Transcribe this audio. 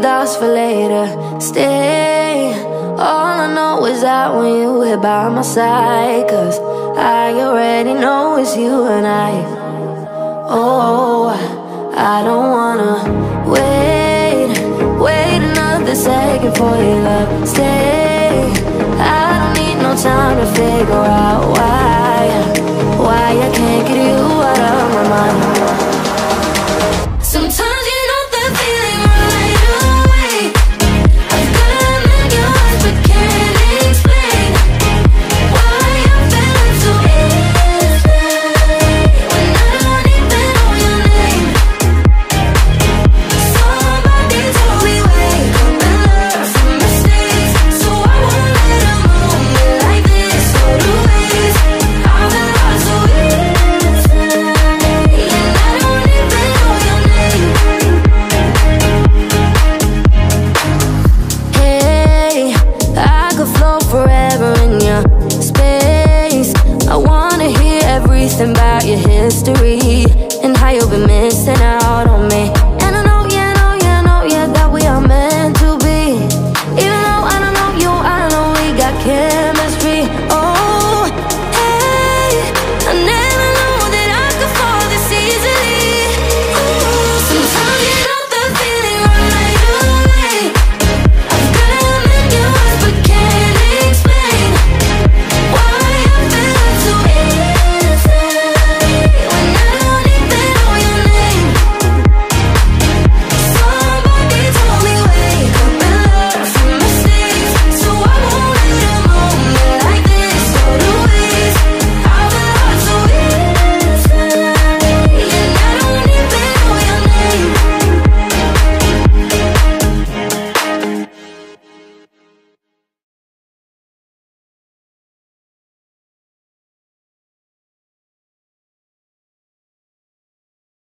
doubts for later. Stay. All I know is that when you here by my side, 'cause I already know it's you and I. Oh, I don't wanna wait another second for your love. Stay. I don't need no time to figure out why